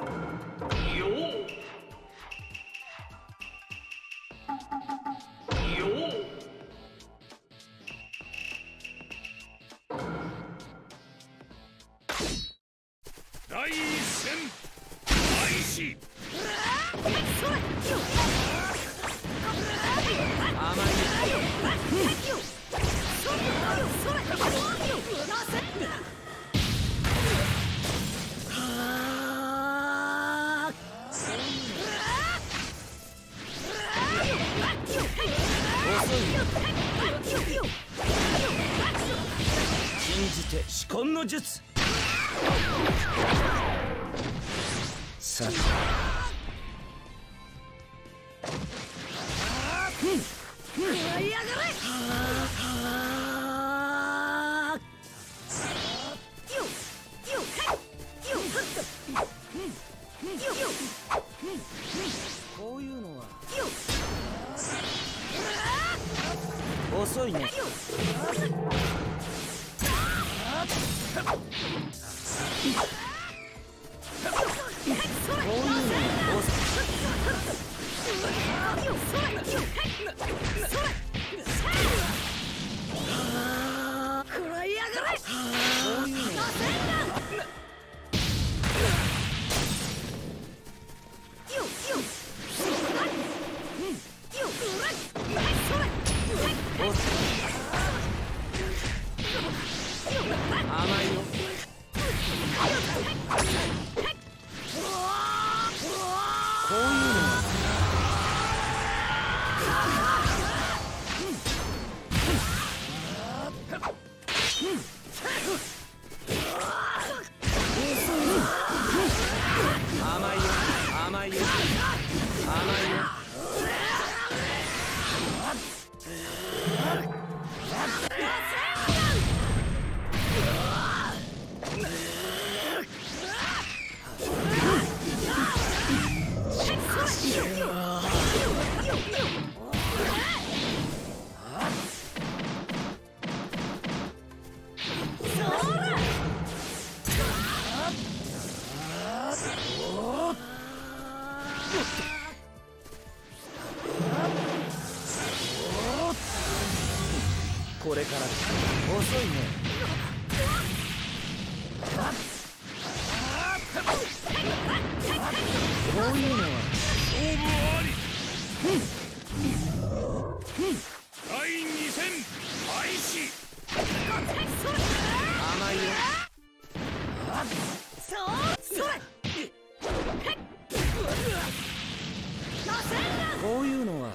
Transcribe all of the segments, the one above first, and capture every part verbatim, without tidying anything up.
第一戦開始。信じて至根の術。さてこういうのは遅いね。甘いよ。こういうのは甘いよ甘いよ甘いよ。これから遅いね。こういうのは勝負あり。だいに戦開始。甘いよ。こういうのは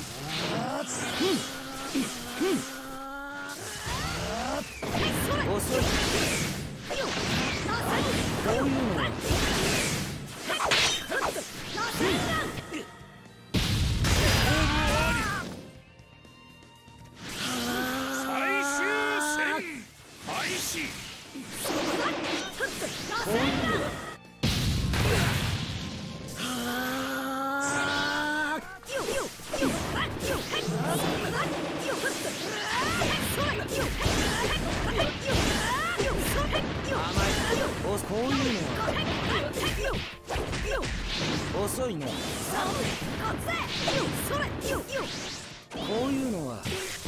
遅い。こういうのは最終戦開始。こういうのはこういうのは遅いね。こういうのは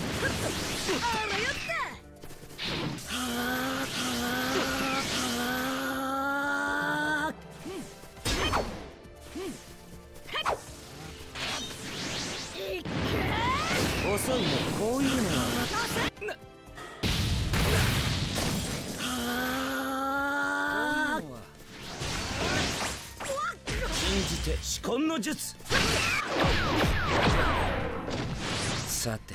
遅いね。こういうのは信じて至根の術。さて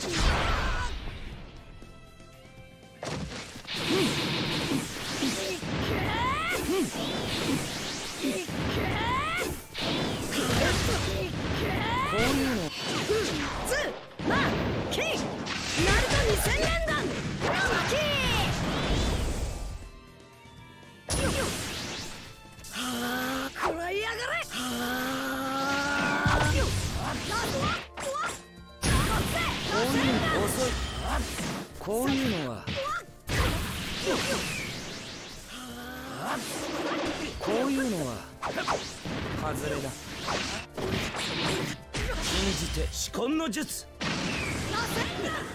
こういうのこういうのはこういうのは外れだ。信じて至根の術。